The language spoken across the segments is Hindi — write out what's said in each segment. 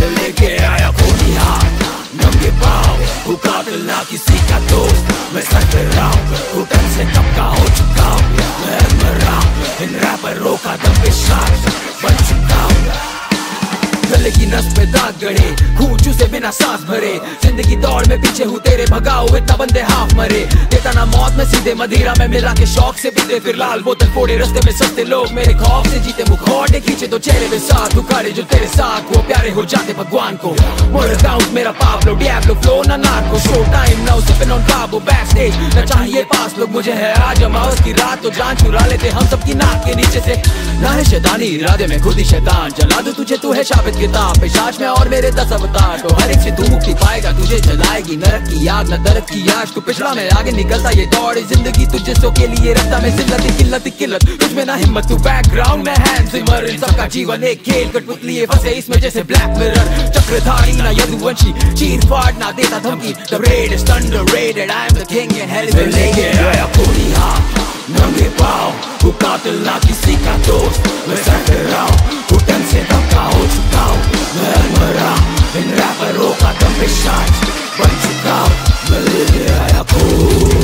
लेके आया खूनी हाथ, नंगे पाँव, हूँ कातिल ना किसी का दोस्त। मैं सर पे रहा हूँ, घुटन से कब का हो चुका हूँ। मैं मर रहा हूँ, इन रैपरों का दम पे शार्प बन चुका हूँ। गले की नस पे दाग गड़े, खून चूसे बिना सांस भरे। जिंदगी दौड़ में पीछे हूँ तेरे, भगाओ इतना बंदे हाफ मरे। देता ना मौत में सीधे मदिरा में मिला के शौक से पीते, फिर लाल बोतल फोड़े रास्ते में सस्ते लोग मेरे खौफ से जीते। मुखौटे खींचे तो चेहरे में साथ उखाड़े, जो तेरे साथ वो प्यारे हो जाते भगवान को। मोर अकाउंट मेरा पाब्लो डियाब्लो, फ्लो ना narco, show time now sipping on carbo. Back stage ना चाहिए पास लोग, मुझे है आज अमावस की रात तो जान चुरा लेते हम सबकी नाक के नीचे से। ना है शैतानी इरादे में खुद ही शैतान, जला दूं तुझे तू है शाबित किताब। पेशाच में और मेरे 10 अवतार, तो हर एक से तू मुक्ति पाएगा, तुझे जलाएगी नरक की आग न दर्द की आग। तू पिछड़ा मैं आगे निकलता, ये दौड़ जिंदगी तुझे सो के लिए रखता मैं। जिल्लत किल्लत किल्लत तुझ में ना हिम्मत, तू बैकग्राउंड में हैंड जिमर। इन सबका जीवन एक खेल, कठपुतली फंसे इसमें जैसे ब्लैक मिरर। चक्रधारी ना यदुवंशी, चीर फाड़ ना देता धमकी। The raid is underrated, I am the king and hell is the लेके आया खूनी हाथ, नंगे पाँव, हूँ कातिल ना किसी का दोस्त। मैं सर पे रहा हूँ, घुटन से धक्का हो चुका हूँ। मैं मर रहा हूँ, इन रैपरों का दम पे शार्प बन चुका हूँ। मैं लेके आया खून,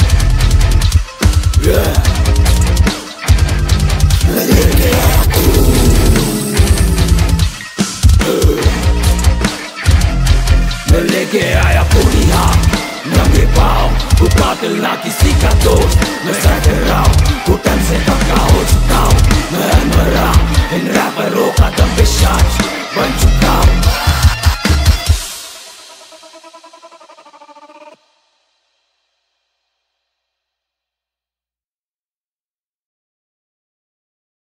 मैं लेके आया खून, मैं लेके आया खूनी हाथ, नंगे पाँव, हूँ कातिल ना किसी का दोस्त। मैं सर पे रहा हूँ, घुटन से धक्का हो चुका हूँ। मैं मर रहा हूँ, इन रैपरों का दम पे शार्प